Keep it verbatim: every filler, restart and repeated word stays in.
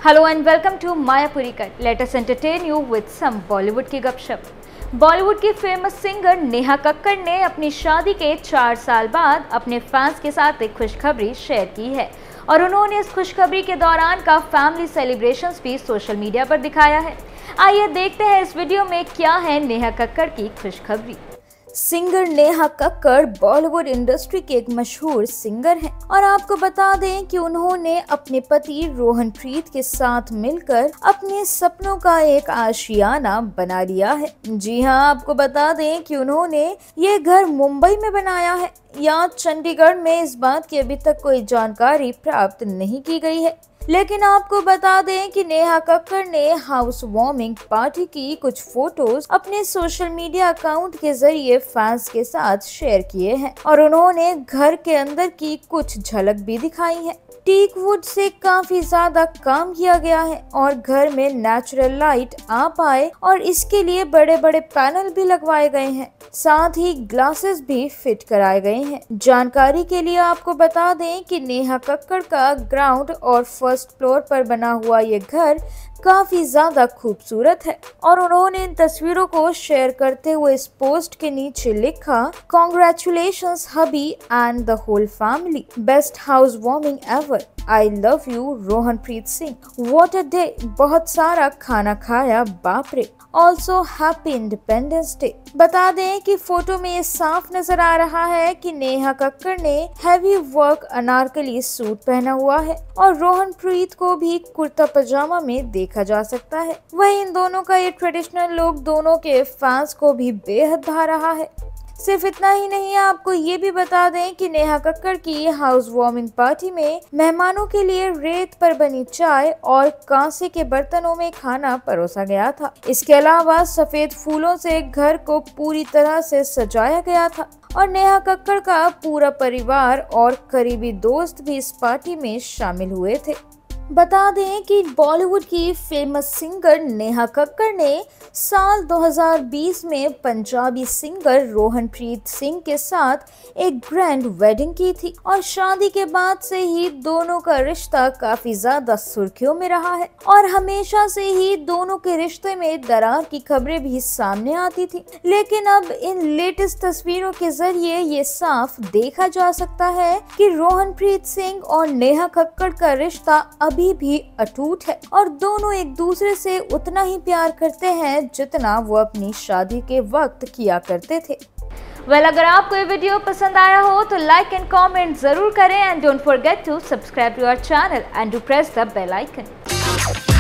Hello and welcome to Mayapuri Cut. Let us entertain you with some Bollywood की गपशप। बॉलीवुड की famous singer Neha Kakkar ने अपनी शादी के चार साल बाद अपने फैंस के साथ एक खुशखबरी शेयर की है और उन्होंने इस खुशखबरी के दौरान का फैमिली सेलिब्रेशंस भी सोशल मीडिया पर दिखाया है। आइए देखते हैं इस वीडियो में क्या है नेहा कक्कड़ की खुशखबरी। सिंगर नेहा कक्कड़ बॉलीवुड इंडस्ट्री के एक मशहूर सिंगर हैं और आपको बता दें कि उन्होंने अपने पति रोहनप्रीत के साथ मिलकर अपने सपनों का एक आशियाना बना लिया है। जी हां, आपको बता दें कि उन्होंने ये घर मुंबई में बनाया है या चंडीगढ़ में, इस बात की अभी तक कोई जानकारी प्राप्त नहीं की गई है। लेकिन आपको बता दें कि नेहा कक्कड़ ने हाउस वार्मिंग पार्टी की कुछ फोटोज अपने सोशल मीडिया अकाउंट के जरिए फैंस के साथ शेयर किए हैं और उन्होंने घर के अंदर की कुछ झलक भी दिखाई है। टीक वुड से काफी ज्यादा काम किया गया है और घर में नेचुरल लाइट आ पाए और इसके लिए बड़े बड़े पैनल भी लगवाए गए हैं, साथ ही ग्लासेस भी फिट कराए गए हैं। जानकारी के लिए आपको बता दें कि नेहा कक्कड़ का ग्राउंड और फर्स्ट फ्लोर पर बना हुआ ये घर काफी ज्यादा खूबसूरत है और उन्होंने इन तस्वीरों को शेयर करते हुए इस पोस्ट के नीचे लिखा, congratulations hubby and the whole family, best house warming ever, I love you Rohanpreet Singh, what a day, बहुत सारा खाना खाया, बाप रे, ऑल्सो हैप्पी इंडिपेंडेंस डे। बता दें कि फोटो में ये साफ नजर आ रहा है कि नेहा कक्कड़ ने हैवी वर्क अनारकली सूट पहना हुआ है और रोहनप्रीत को भी कुर्ता पजामा में देखा जा सकता है। वहीं इन दोनों का ये ट्रेडिशनल लुक दोनों के फैंस को भी बेहद भा रहा है। सिर्फ इतना ही नहीं, आपको ये भी बता दें कि नेहा कक्कड़ की हाउस वार्मिंग पार्टी में मेहमानों के लिए रेत पर बनी चाय और कांसे के बर्तनों में खाना परोसा गया था। इसके अलावा सफेद फूलों से घर को पूरी तरह से सजाया गया था और नेहा कक्कड़ का पूरा परिवार और करीबी दोस्त भी इस पार्टी में शामिल हुए थे। बता दें कि बॉलीवुड की फेमस सिंगर नेहा कक्कड़ ने साल दो हज़ार बीस में पंजाबी सिंगर रोहनप्रीत सिंह के साथ एक ग्रैंड वेडिंग की थी और शादी के बाद से ही दोनों का रिश्ता काफी ज्यादा सुर्खियों में रहा है और हमेशा से ही दोनों के रिश्ते में दरार की खबरें भी सामने आती थी। लेकिन अब इन लेटेस्ट तस्वीरों के जरिए ये साफ देखा जा सकता है कि रोहनप्रीत सिंह और नेहा कक्कड़ का रिश्ता अभी भी अटूट है और दोनों एक दूसरे से उतना ही प्यार करते हैं जितना वो अपनी शादी के वक्त किया करते थे। वेल well, अगर आपको ये वीडियो पसंद आया हो तो लाइक एंड कमेंट जरूर करें and don't forget to subscribe to our channel and to press the bell icon.